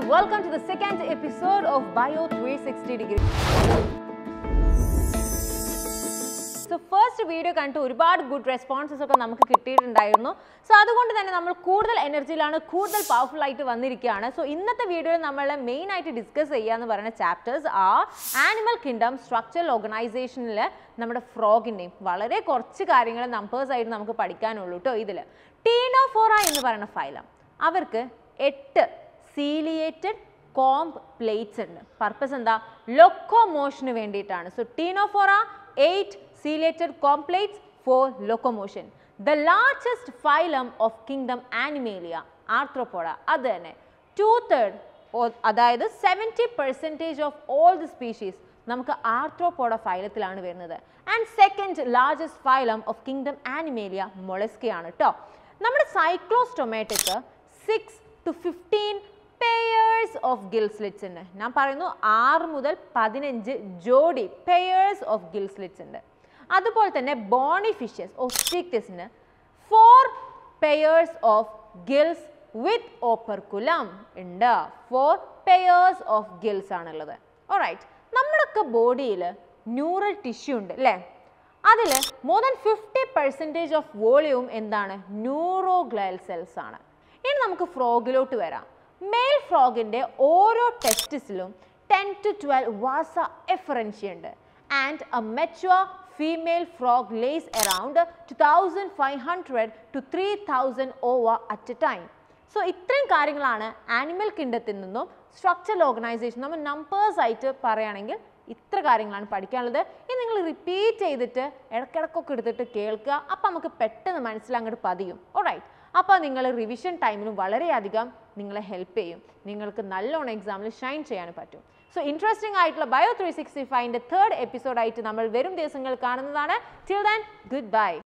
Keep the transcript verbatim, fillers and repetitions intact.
Welcome to the second episode of Bio three sixty degree. So first video കണ്ടു ഒരുപാട് good responses ഒക്കെ നമുക്ക് കിട്ടിയിട്ടുണ്ടായിരുന്നു. സോ അതുകൊണ്ട് തന്നെ നമ്മൾ കൂടുതൽ എനർജിയിലാണ്, കൂടുതൽ പവർഫുൾ ആയിട്ട് വന്നിരിക്കുകയാണ്. സോ ഇന്നത്തെ വീഡിയോയിൽ നമ്മൾ മെയിൻ ആയിട്ട് ഡിസ്കസ് ചെയ്യാന്ന് പറയുന്ന ചാപ്റ്റേഴ്സ് ആ ആനിമൽ കിങ്ഡം, സ്ട്രക്ചറൽ ഓർഗനൈസേഷനിൽ നമ്മുടെ ഫ്രോഗിൻ്റെയും വളരെ കുറച്ച് കാര്യങ്ങൾ നമ്പേഴ്സ് ആയിട്ട് നമുക്ക് പഠിക്കാനുള്ളൂ കേട്ടോ. ഇതിൽ ടീനോഫോറ എന്ന് പറയുന്ന ഫൈലം, അവർക്ക് എട്ട് സീലിയേറ്റഡ് കോംബ് പ്ലേറ്റ്സ് ഉണ്ട്. പർപ്പസ് എന്താ? ലൊക്കോമോഷന് വേണ്ടിയിട്ടാണ്. So Ctenophora eight ciliated comb plates for locomotion. The largest phylum of kingdom Animalia, Arthropoda, അത് തന്നെ two third അതായത് seventy percentage of all the species നമുക്ക് ആർത്രോപോഡ ഫൈലത്തിലാണ് വരുന്നത്. And second largest phylum of kingdom Animalia മൊളസ്കയാണ് കേട്ടോ. നമ്മുടെ സൈക്ലോസ്റ്റൊമാറ്റയ്ക്ക് six to fifteen pairs of gill slits ഉണ്ട്. ഞാൻ പറയുന്നു ആറ് മുതൽ പതിനഞ്ച് ജോഡി പെയേഴ്സ് ഓഫ് ഗിൽ സ്ലിറ്റ്സ് ഉണ്ട്. അതുപോലെ തന്നെ ബോണി ഫിഷസ് ഒസ്റ്റിക്റ്റിസിന് four pairs of gills with operculum ഉണ്ട്. ഫോർ പെയേഴ്സ് ഓഫ് ഗിൽസ് ആണുള്ളത്. ഓൾറൈറ്റ്, നമ്മളൊക്കെ ബോഡിയിൽ ന്യൂറൽ ടിഷ്യൂ ഉണ്ട് അല്ലേ? അതിൽ more than fifty percentage of volume എന്താണ്? ന്യൂറോഗ്ലയൽ സെൽസ് ആണ്. ഇനി നമുക്ക് ഫ്രോഗിലോട്ട് വരാം. മെയിൽ ഫ്രോഗിൻ്റെ ഓരോ ടെസ്റ്റിസിലും ten to twelve vasa efferentia ഉണ്ട്. And a mature female frog lays around two thousand five hundred to three thousand over at a time. So ഇത്രയും കാര്യങ്ങളാണ് ആനിമൽ കിങ്ഡത്തിൽ നിന്നും സ്ട്രക്ചറൽ ഓർഗനൈസേഷൻ നമ്മൾ നമ്പേഴ്സ് ആയിട്ട് പറയുകയാണെങ്കിൽ ഇത്ര കാര്യങ്ങളാണ് പഠിക്കാനുള്ളത്. ഇത് നിങ്ങൾ റിപ്പീറ്റ് ചെയ്തിട്ട് ഇടയ്ക്കിടയ്ക്കൊക്കെ എടുത്തിട്ട് കേൾക്കുക. അപ്പം നമുക്ക് പെട്ടെന്ന് മനസ്സിലങ്ങോട്ട് പതിയും. ഓൾറൈറ്റ്, അപ്പോൾ നിങ്ങൾ റിവിഷൻ ടൈമിലും വളരെയധികം നിങ്ങളെ ഹെൽപ്പ് ചെയ്യും. നിങ്ങൾക്ക് നല്ലോണം എക്സാമിൽ ഷൈൻ ചെയ്യാൻ പറ്റും. സോ ഇൻട്രസ്റ്റിംഗ് ആയിട്ടുള്ള ബയോ ത്രീ സിക്സ്റ്റി ഫൈവിൻ്റെ തേർഡ് എപ്പിസോഡായിട്ട് നമ്മൾ വരും ദിവസങ്ങൾ കാണുന്നതാണ്. Till then, good by.